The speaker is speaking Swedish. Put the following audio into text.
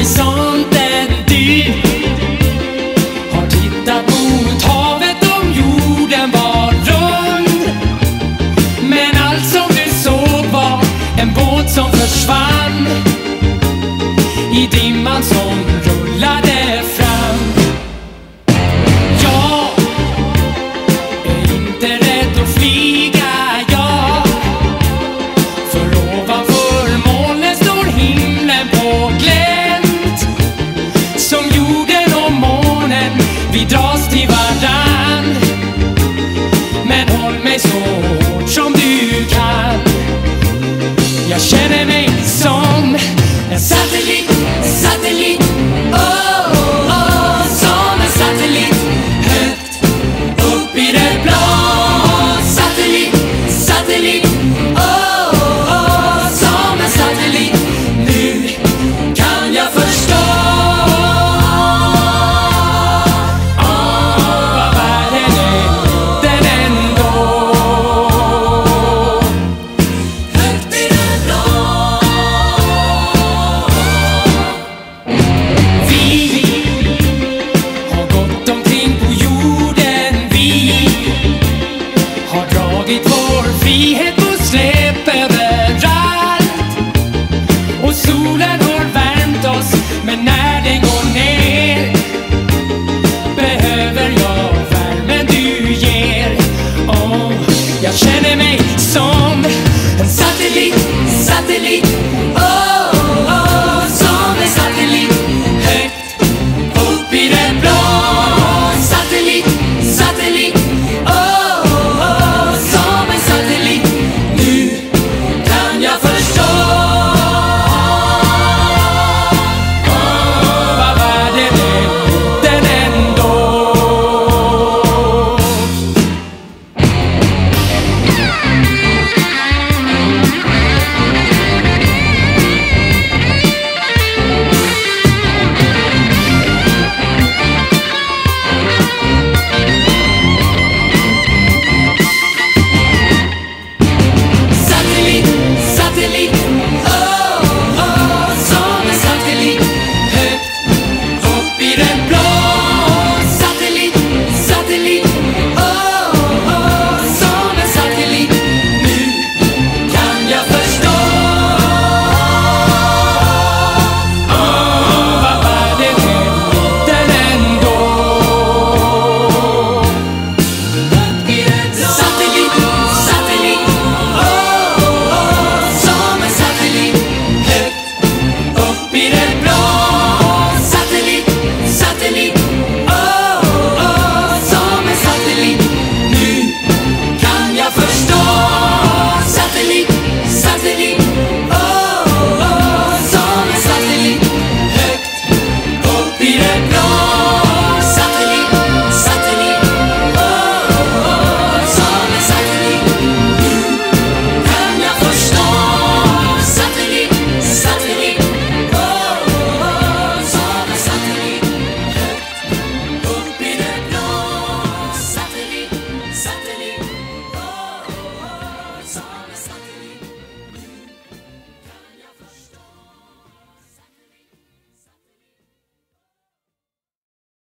horisonten du har tittat mot havet om jorden var rund. Men allt som du såg var en båt som försvann i dimman som rullade fram. Jag är inte rädd att flyga, ja. För ovanför molnen står himlen på glänt. Som jorden och månen, vi dras till varann. Men håll mig så hårt som du kan. Jag känner mig som en satellit